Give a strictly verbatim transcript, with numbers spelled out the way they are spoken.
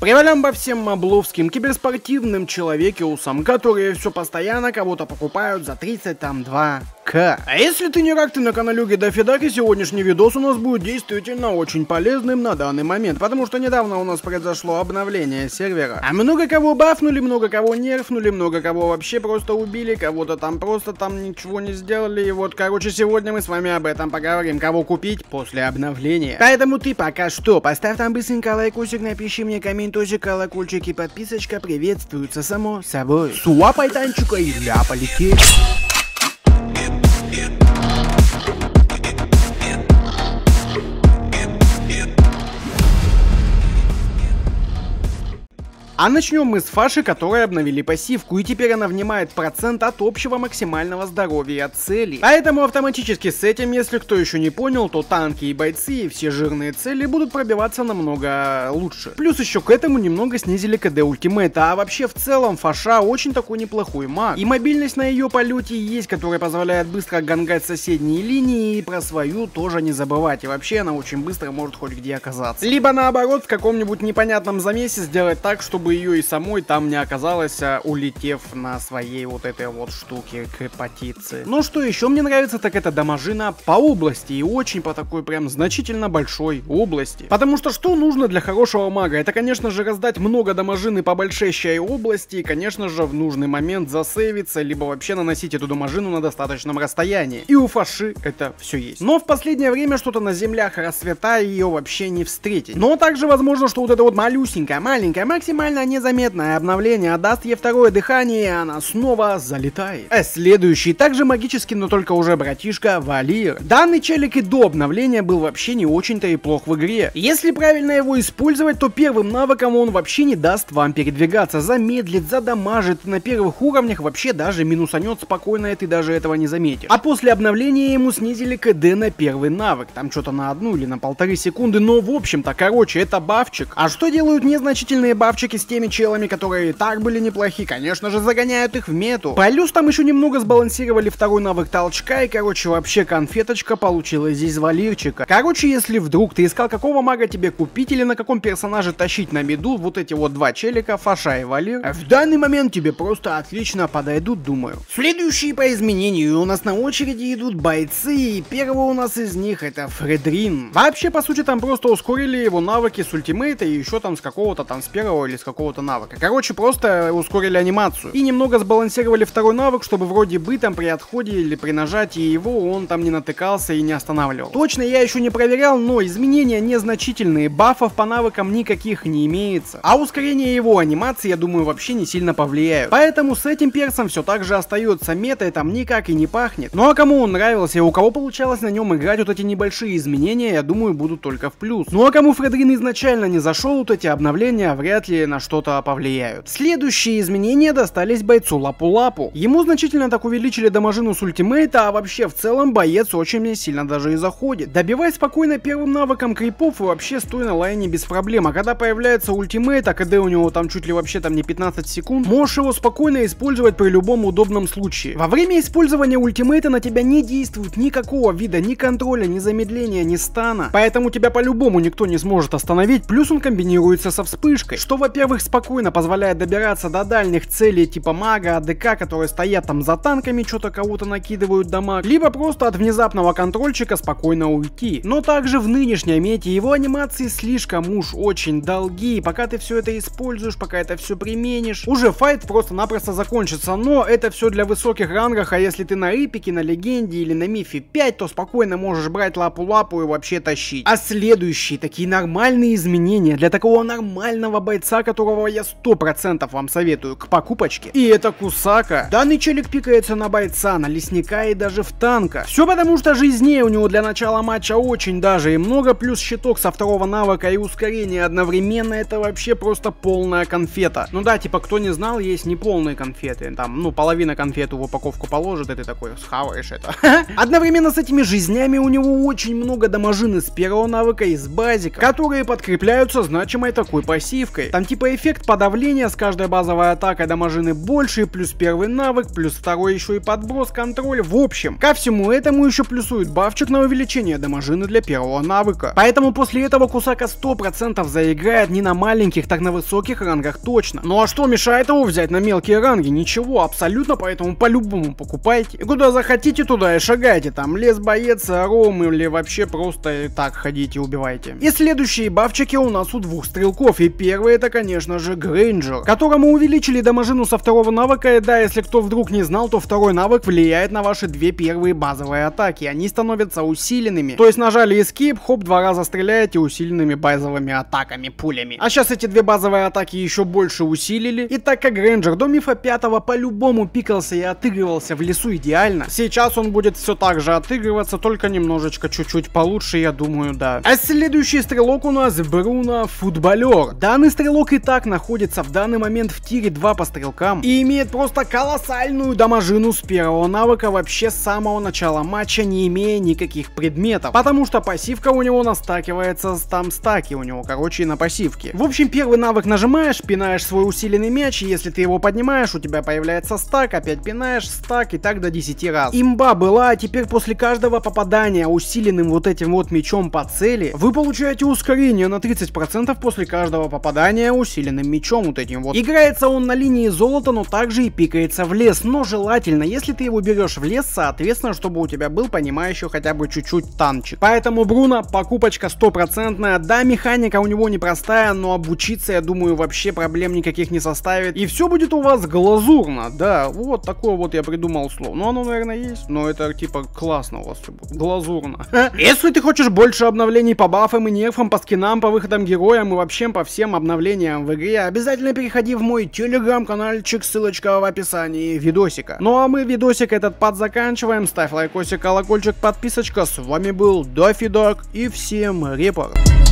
Привалям по всем мобловским киберспортивным человекиусам, которые все постоянно кого-то покупают за тридцать два к. А если ты не рак, ты на каналюге Дофидаки, сегодняшний видос у нас будет действительно очень полезным на данный момент, потому что недавно у нас произошло обновление сервера. А много кого бафнули, много кого нерфнули, много кого вообще просто убили, кого-то там просто там ничего не сделали. И вот, короче, сегодня мы с вами об этом поговорим, кого купить после обновления. Поэтому ты пока что поставь там быстренько лайкусик, напиши мне комментусик, колокольчик и подписочка приветствуются само собой. Суапай танчика и ля полететь. А начнем мы с Фаши, которая обновили пассивку, и теперь она внимает процент от общего максимального здоровья от цели. Поэтому автоматически с этим, если кто еще не понял, то танки и бойцы и все жирные цели будут пробиваться намного лучше. Плюс еще к этому немного снизили КД ультимейта, а вообще в целом Фаша очень такой неплохой маг. И мобильность на ее полете есть, которая позволяет быстро гангать соседние линии, и про свою тоже не забывать. И вообще она очень быстро может хоть где оказаться. Либо наоборот в каком-нибудь непонятном замесе сделать так, чтобы ее и самой там не оказалось, улетев на своей вот этой вот штуке к потиции. Но что еще мне нравится, так это дамажина по области, и очень по такой прям значительно большой области. Потому что что нужно для хорошего мага? Это, конечно же, раздать много дамажины по большущей области, и, конечно же, в нужный момент засейвиться, либо вообще наносить эту дамажину на достаточном расстоянии. И у Фаши это все есть. Но в последнее время что-то на землях расцвета ее вообще не встретить. Но также возможно, что вот это вот малюсенькая, маленькая, максимально незаметное обновление даст ей второе дыхание, и она снова залетает. А следующий также магический, но только уже братишка Валир. Данный челик и до обновления был вообще не очень-то и плох в игре. Если правильно его использовать, то первым навыком он вообще не даст вам передвигаться, замедлит, задамажит, на первых уровнях вообще даже минусанет спокойно, и ты даже этого не заметишь. А после обновления ему снизили КД на первый навык, там что-то на одну или на полторы секунды, но в общем-то, короче, это бафчик. А что делают незначительные бафчики с теми челами, которые и так были неплохи? Конечно же, загоняют их в мету. Плюс там еще немного сбалансировали второй навык толчка, и, короче, вообще конфеточка получилась здесь Валирчика. Короче, если вдруг ты искал, какого мага тебе купить или на каком персонаже тащить на миду, вот эти вот два челика, Фаша и Валир, в данный момент тебе просто отлично подойдут, думаю. Следующие по изменению у нас на очереди идут бойцы, и первый у нас из них это Фредрин. Вообще, по сути, там просто ускорили его навыки с ультимейта и еще там с какого-то там с первого или с какого-то навыка. Короче, просто ускорили анимацию. И немного сбалансировали второй навык, чтобы вроде бы там при отходе или при нажатии его он там не натыкался и не останавливал. Точно я еще не проверял, но изменения незначительные, бафов по навыкам никаких не имеется. А ускорение его анимации, я думаю, вообще не сильно повлияют. Поэтому с этим персом все так же остается метой, там никак и не пахнет. Ну а кому он нравился и у кого получалось на нем играть, вот эти небольшие изменения, я думаю, будут только в плюс. Ну а кому Фредрин изначально не зашел, вот эти обновления вряд ли на что-то повлияют. Следующие изменения достались бойцу Лапу-Лапу. Ему значительно так увеличили дамажину с ультимейта, а вообще в целом боец очень сильно даже и заходит. Добивай спокойно первым навыком крипов и вообще стой на лайне без проблем. А когда появляется ультимейт, а КД у него там чуть ли вообще там не пятнадцать секунд, можешь его спокойно использовать при любом удобном случае. Во время использования ультимейта на тебя не действует никакого вида ни контроля, ни замедления, ни стана. Поэтому тебя по-любому никто не сможет остановить, плюс он комбинируется со вспышкой, что, во-первых, спокойно позволяет добираться до дальних целей типа мага, АДК, которые стоят там за танками, что-то кого-то накидывают дамаг, либо просто от внезапного контрольчика спокойно уйти. Но также в нынешней мете его анимации слишком уж очень долгие, пока ты все это используешь, пока это все применишь, уже файт просто-напросто закончится. Но это все для высоких рангов, а если ты на эпике, на легенде или на мифе пять, то спокойно можешь брать Лапу-Лапу и вообще тащить. А следующие такие нормальные изменения для такого нормального бойца, которого я сто процентов вам советую к покупочке. И это Кусака. Данный челик пикается на бойца, на лесника и даже в танка. Все потому, что жизней у него для начала матча очень даже и много, плюс щиток со второго навыка и ускорение одновременно, это вообще просто полная конфета. Ну да, типа, кто не знал, есть неполные конфеты. Там, ну, половина конфеты в упаковку положит, и ты такой схаваешь это. Одновременно с этими жизнями у него очень много дамажины с первого навыка и с базика, которые подкрепляются значимой такой пассивкой. Там типа типа эффект подавления с каждой базовой атакой дамажины больше, плюс первый навык, плюс второй еще и подброс, контроль. В общем, ко всему этому еще плюсует бафчик на увеличение дамажины для первого навыка. Поэтому после этого Кусака сто процентов заиграет не на маленьких, так на высоких рангах точно. Ну а что мешает его взять на мелкие ранги? Ничего, абсолютно, поэтому по-любому покупайте. И куда захотите, туда и шагайте. Там лес, боец, ром или вообще просто так ходите, убивайте. И следующие бафчики у нас у двух стрелков. И первый это, конечно же, Грейнджер, которому увеличили дамажину со второго навыка. И да, если кто вдруг не знал, то второй навык влияет на ваши две первые базовые атаки. Они становятся усиленными. То есть нажали Escape, хоп, два раза стреляете усиленными базовыми атаками, пулями. А сейчас эти две базовые атаки еще больше усилили. И так как Грейнджер до мифа пятого по-любому пикался и отыгрывался в лесу идеально, сейчас он будет все так же отыгрываться, только немножечко чуть-чуть получше, я думаю, да. А следующий стрелок у нас Бруно Футболер. Данный стрелок и так находится в данный момент в тире два по стрелкам и имеет просто колоссальную дамажину с первого навыка вообще с самого начала матча, не имея никаких предметов, потому что пассивка у него настакивается с там стаки у него, короче, на пассивке. В общем, первый навык нажимаешь, пинаешь свой усиленный мяч, и если ты его поднимаешь, у тебя появляется стак, опять пинаешь, стак, и так до десяти раз. Имба была, а теперь после каждого попадания усиленным вот этим вот мечом по цели, вы получаете ускорение на тридцать процентов после каждого попадания усиленным мечом вот этим вот. Играется он на линии золота, но также и пикается в лес, но желательно, если ты его берешь в лес, соответственно, чтобы у тебя был понимающий хотя бы чуть-чуть танчик. Поэтому Бруно покупочка стопроцентная. Да, механика у него непростая, но обучиться, я думаю, вообще проблем никаких не составит. И все будет у вас глазурно, да, вот такое вот я придумал слово. Ну, оно, наверное, есть, но это типа классно у вас все будет, глазурно. Если ты хочешь больше обновлений по бафам и нерфам, по скинам, по выходам героям и вообще по всем обновлениям в игре, обязательно переходи в мой телеграм-канальчик, ссылочка в описании видосика. Ну а мы видосик этот подзаканчиваем, ставь лайкосик, колокольчик, подписочка. С вами был Даффи Даг и всем репорт.